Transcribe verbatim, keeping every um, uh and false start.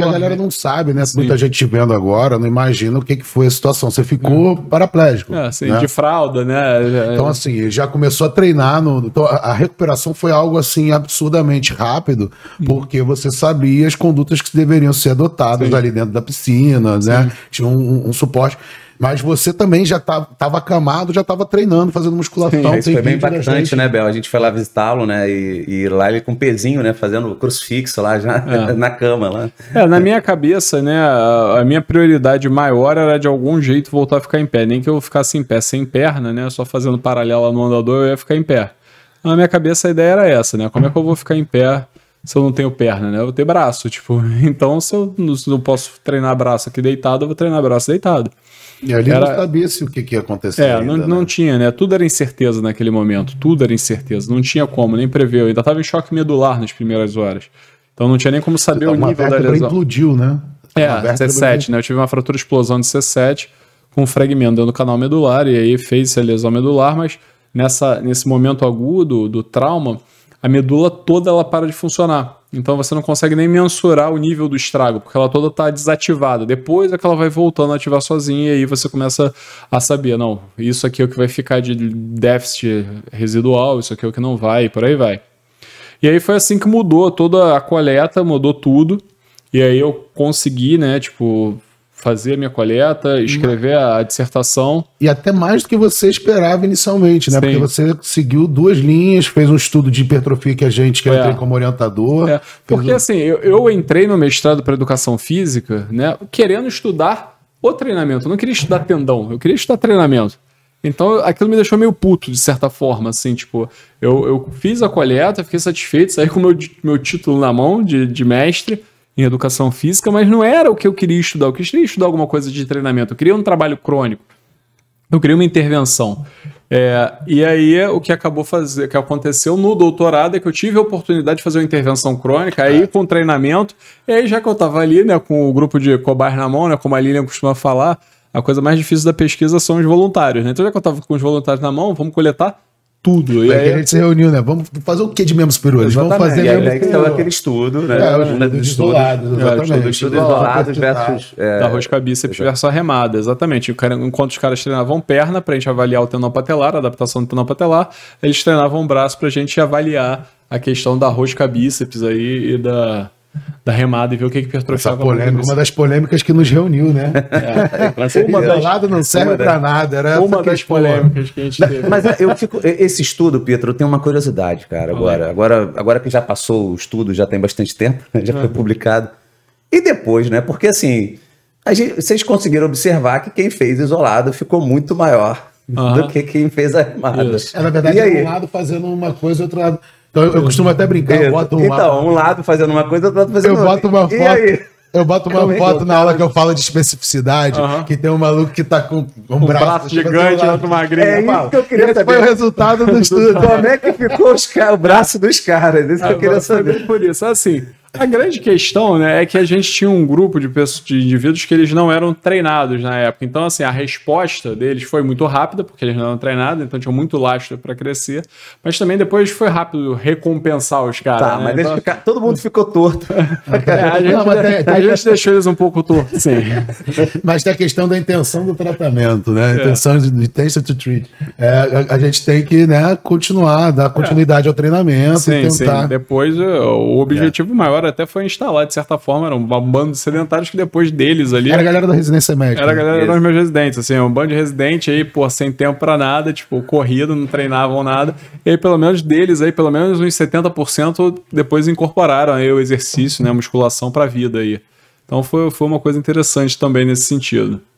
porque a galera não sabe, né? Sim. Muita gente te vendo agora, não imagina o que, que foi a situação. Você ficou é. paraplégico. É, assim, né? De fralda, né? Então, assim, já começou a treinar. No, então, a, a recuperação foi algo, assim, absurdamente rápido, hum. porque você sabia as condutas que deveriam ser adotadas Sim. ali dentro da piscina, Sim. né? Tinha um, um suporte. Mas você também já estava acamado, já estava treinando, fazendo musculação. Sim, isso foi bem impactante, né, Bel? A gente foi lá visitá-lo, né? E, e lá ele com um pezinho, né? Fazendo crucifixo lá já é. na cama. Lá. É, na minha cabeça, né? A, a minha prioridade maior era de algum jeito voltar a ficar em pé. Nem que eu ficasse em pé sem perna, né? Só fazendo paralela no andador, eu ia ficar em pé. Na minha cabeça a ideia era essa, né? Como é que eu vou ficar em pé se eu não tenho perna, né? Eu vou ter braço, tipo. Então, se eu não, se eu posso treinar braço aqui deitado, eu vou treinar braço deitado. E ali era... não sabia se o que, que ia acontecer. É, ainda, não, né? não tinha, né? Tudo era incerteza naquele momento. Tudo era incerteza. Não tinha como, nem prever. Eu ainda estava em choque medular nas primeiras horas. Então não tinha nem como saber o nível da lesão. Implodiu, né? É, C sete, né? Eu tive uma fratura explosão de C sete com um fragmento dentro do canal medular e aí fez a lesão medular, mas nessa, nesse momento agudo do trauma, a medula toda ela para de funcionar. Então você não consegue nem mensurar o nível do estrago, porque ela toda está desativada. Depois é que ela vai voltando a ativar sozinha e aí você começa a saber, não, isso aqui é o que vai ficar de déficit residual, isso aqui é o que não vai, e por aí vai. E aí foi assim que mudou toda a coleta, mudou tudo. E aí eu consegui, né, tipo, fazer a minha coleta, escrever a dissertação. E até mais do que você esperava inicialmente, né? Sim. Porque você seguiu duas linhas, fez um estudo de hipertrofia que a gente, que eu é. entrei como orientador. É. Porque um... assim, eu, eu entrei no mestrado para educação física, né, querendo estudar o treinamento. Eu não queria estudar tendão, eu queria estudar treinamento. Então aquilo me deixou meio puto, de certa forma, assim, tipo, eu, eu fiz a coleta, fiquei satisfeito, saí com o meu, meu título na mão de, de mestre em educação física, mas não era o que eu queria estudar. Eu queria estudar alguma coisa de treinamento, eu queria um trabalho crônico, eu queria uma intervenção. É, e aí o que acabou fazer, que aconteceu no doutorado é que eu tive a oportunidade de fazer uma intervenção crônica, aí com treinamento, e aí já que eu estava ali, né, com o grupo de cobaia na mão, né, como a Lilian costuma falar, a coisa mais difícil da pesquisa são os voluntários, né? Então já que eu estava com os voluntários na mão, vamos coletar tudo. E aí, aí a gente se reuniu, né? Vamos fazer o que de membros superiores? Vamos fazer e aí, aí que estava aquele estudo, né? É, o estudo de isolados, exatamente. É, o estudo isolados versus... É, da rosca bíceps versus a remada, exatamente. Enquanto os caras treinavam perna, pra gente avaliar o tendão patelar, a adaptação do tendão patelar, eles treinavam braço pra gente avaliar a questão da rosca bíceps aí e da... da remada e ver o que que hipertrofiava. Essa polêmica, uma das polêmicas que nos reuniu, né? É, uma isolado não serve para nada. Era uma das polêmicas que a gente teve. Mas eu fico, esse estudo, Pietro, eu tenho uma curiosidade, cara, agora, agora, agora que já passou o estudo, já tem bastante tempo, já foi publicado. E depois, né? Porque assim, a gente, vocês conseguiram observar que quem fez isolado ficou muito maior uhum. do que quem fez a remada. É, na verdade, um lado fazendo uma coisa, outro lado... Então eu costumo até brincar, eu boto um Então, lado, um lado fazendo uma coisa, outro lado fazendo outra. Eu boto uma e foto, aí? eu boto uma Como foto é na aula que eu falo de especificidade, uh-huh. que tem um maluco que tá com um, um braço, braço gigante, outro magrinho. É isso que eu queria Esse saber. foi o resultado do estudo. Como é que ficou os o braço dos caras? Isso que eu queria saber. Por isso, assim... A grande questão, né, é que a gente tinha um grupo de, pessoas, de indivíduos que eles não eram treinados na época. Então, assim, a resposta deles foi muito rápida, porque eles não eram treinados, então tinham muito lastro para crescer. Mas também depois foi rápido recompensar os caras. Tá, né? mas então, ficar, todo mundo ficou torto. É, a gente, não, tem, tem, a gente deixou eles um pouco tortos, sim. Mas tem a questão da intenção do tratamento, né? A intenção é. de intention to treat. É, a, a gente tem que, né, continuar, dar continuidade é. ao treinamento sim, e tentar... Sim. Depois, o objetivo é. maior até foi instalar, de certa forma, era um bando de sedentários que depois deles ali... Era a galera da residência médica. Era a galera dos meus residentes, assim, um bando de residente aí, pô, sem tempo pra nada, tipo, corrido, não treinavam nada, e aí pelo menos deles aí, pelo menos uns setenta por cento depois incorporaram aí o exercício, né, a musculação pra vida aí. Então foi, foi uma coisa interessante também nesse sentido.